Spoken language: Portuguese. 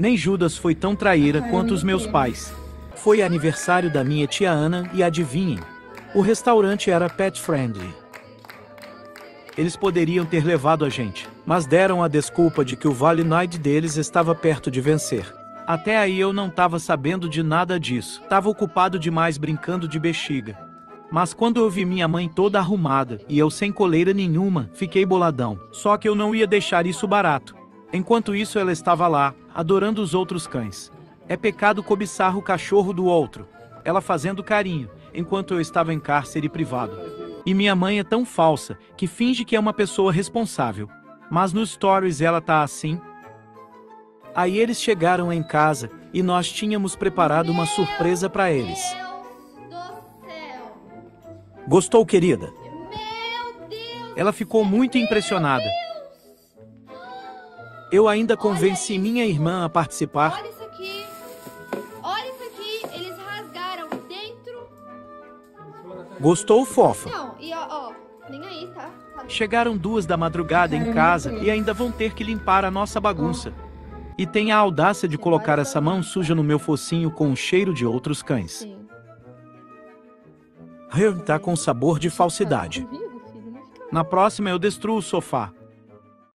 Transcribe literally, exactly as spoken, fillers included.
Nem Judas foi tão traíra quanto os meus pais. Foi aniversário da minha tia Ana e adivinhem, o restaurante era pet friendly. Eles poderiam ter levado a gente, mas deram a desculpa de que o Vale Night deles estava perto de vencer. Até aí eu não estava sabendo de nada disso, estava ocupado demais brincando de bexiga. Mas quando eu vi minha mãe toda arrumada e eu sem coleira nenhuma, fiquei boladão. Só que eu não ia deixar isso barato. Enquanto isso ela estava lá, adorando os outros cães. É pecado cobiçar o cachorro do outro. Ela fazendo carinho, enquanto eu estava em cárcere privado. E minha mãe é tão falsa, que finge que é uma pessoa responsável. Mas nos stories ela tá assim. Aí eles chegaram em casa, e nós tínhamos preparado uma surpresa para eles. Gostou, querida? Ela ficou muito impressionada. Eu ainda convenci minha irmã a participar. Olha isso aqui. Olha isso aqui. Eles rasgaram dentro. Gostou, fofa? Não, e ó, ó. Nem aí, tá? Tá. Chegaram duas da madrugada em casa e ainda vão ter que limpar a nossa bagunça. E tem a audácia de colocar essa mão suja no meu focinho com o cheiro de outros cães. Sim. Tá com sabor de falsidade. Na próxima eu destruo o sofá.